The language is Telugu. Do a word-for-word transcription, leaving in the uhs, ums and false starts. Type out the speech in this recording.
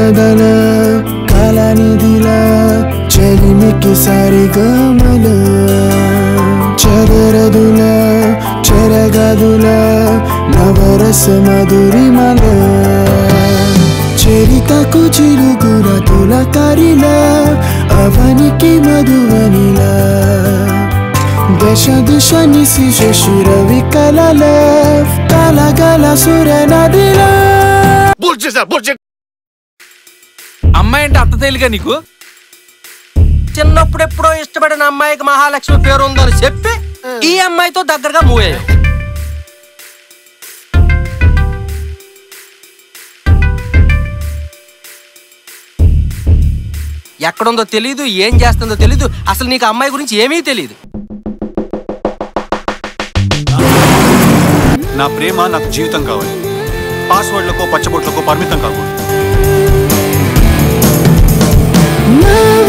కలదల కలనిదిల చెలిమికి సరిగమల చెదరదుల చెరగదుల నవరస మధురిమల చరితకు చిరుగుర తులకరిల అవనికి మధువనిలా దశ దిశ నిశి శశిర వికలల కలగల సుర నదిలా. అమ్మాయి అంటే అంత తేలిగా నీకు? చిన్నప్పుడు ఎప్పుడో ఇష్టపడిన అమ్మాయికి మహాలక్ష్మి పేరు ఉందని చెప్పి ఈ అమ్మాయితో దగ్గరగా మూవ్ అయ్యావు. ఎక్కడుందో తెలీదు, ఏం చేస్తుందో తెలీదు, అసలు నీకు అమ్మాయి గురించి ఏమీ తెలీదు. నా ప్రేమ నాకు జీవితం కావాలి, పాస్వర్డ్లకో పచ్చబొట్లకో పరిమితం కాకూడదు.